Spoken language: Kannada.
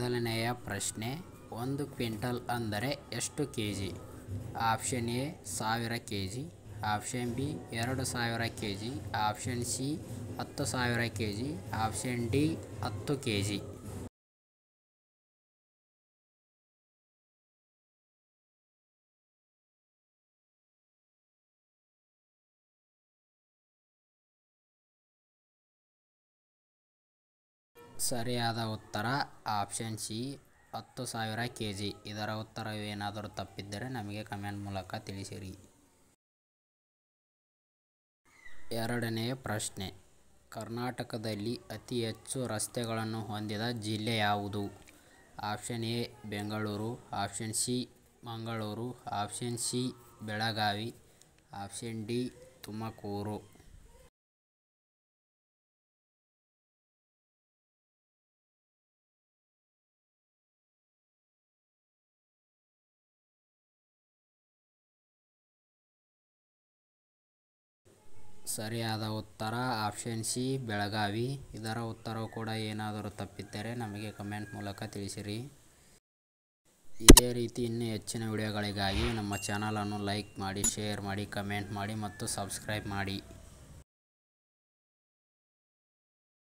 ಮೊದಲನೆಯ ಪ್ರಶ್ನೆ, 1 ಕ್ವಿಂಟಲ್ ಅಂದರೆ ಎಷ್ಟು KG? Option A 1000 KG, option B 2000 KG, option C 10,000 KG, option D 10 KG. ಸರಿಯಾದ ಉತ್ತರ ಆಪ್ಷನ್ ಸಿ 10,000 ಕೆಜಿ. ಇದರ ಉತ್ತರವೇನಾದರೂ ತಪ್ಪಿದ್ದರೆ ನಮಗೆ ಕಮೆಂಟ್ ಮೂಲಕ ತಿಳಿಸಿರಿ. ಎರಡನೆಯ ಪ್ರಶ್ನೆ, ಕರ್ನಾಟಕದಲ್ಲಿ ಅತಿ ಹೆಚ್ಚು ರಸ್ತೆಗಳನ್ನು ಹೊಂದಿದ ಜಿಲ್ಲೆ ಯಾವುದು? Option A Bengaluru, option C Mangaluru, option C Belagavi, option D Tumakuru. ಸರಿಯಾದ ಉತ್ತರ ಆಪ್ಷನ್ ಸಿ ಬೆಳಗಾವಿ. ಇದರ ಉತ್ತರವು ಕೂಡ ಏನಾದರೂ ತಪ್ಪಿದ್ದರೆ ನಮಗೆ ಕಮೆಂಟ್ ಮೂಲಕ ತಿಳಿಸಿರಿ. ಇದೇ ರೀತಿ ಇನ್ನೂ ಹೆಚ್ಚಿನ ವಿಡಿಯೋಗಳಿಗಾಗಿ ನಮ್ಮ ಚಾನಲನ್ನು ಲೈಕ್ ಮಾಡಿ, ಶೇರ್ ಮಾಡಿ, ಕಮೆಂಟ್ ಮಾಡಿ ಮತ್ತು ಸಬ್ಸ್ಕ್ರೈಬ್ ಮಾಡಿ.